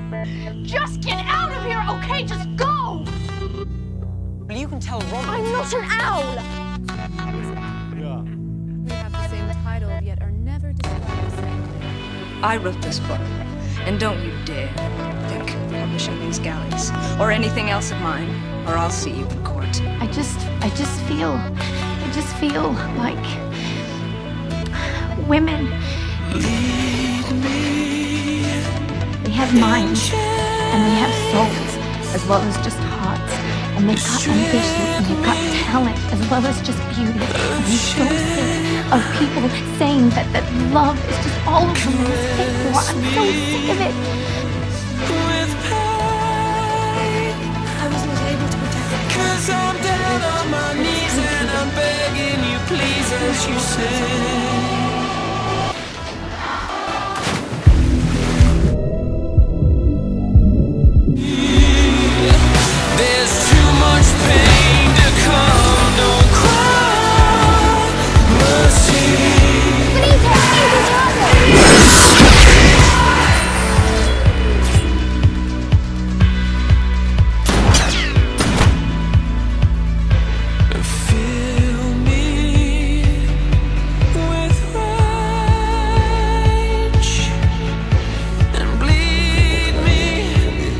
Just get out of here, okay? Just go! Well, you can tell Ron. I'm not an owl! Yeah. We have the same title, yet are never described the same. I wrote this book, and don't you dare think of publishing these galleys, or anything else of mine, or I'll see you in court. I just feel like women. They have minds, and they have souls, as well as just hearts. And they've got ambition, and they've got talent, as well as just beauty. And I'm so sick of people saying that love is just all of them is paid for. I'm so sick of it. I was not able to protect them. 'Cause I'm down on my knees and I'm begging you, please, as you say. There's too much pain to come, don't cry, mercy. Fill me with rage and bleed me.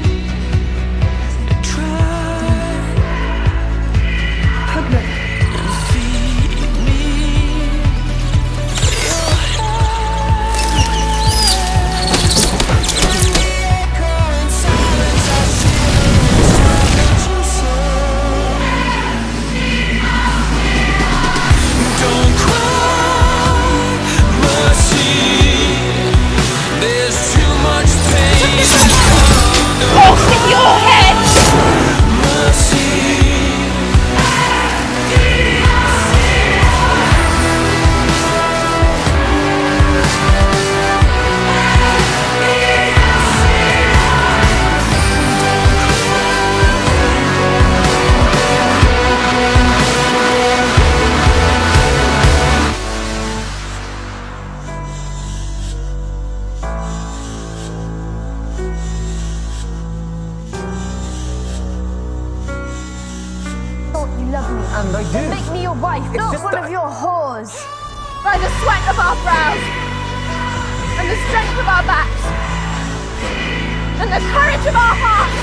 You love me. And I do. Make me your wife, It's not just one that of your whores. By the sweat of our brows, and the strength of our backs, and the courage of our hearts.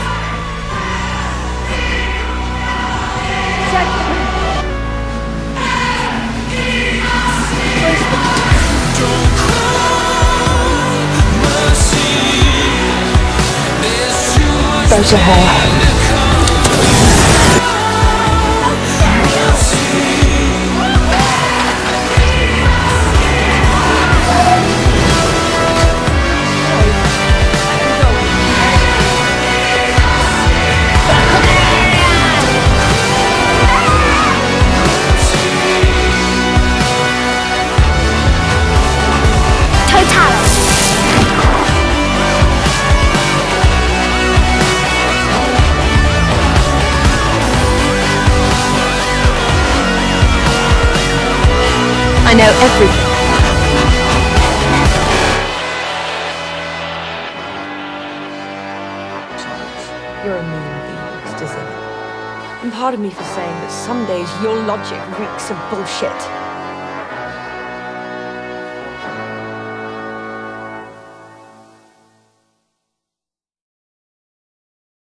Gentlemen. Don't cry, mercy. There's too much There's a hole. I know everything. You're a mean beast, isn't it? And pardon me for saying that some days your logic reeks of bullshit.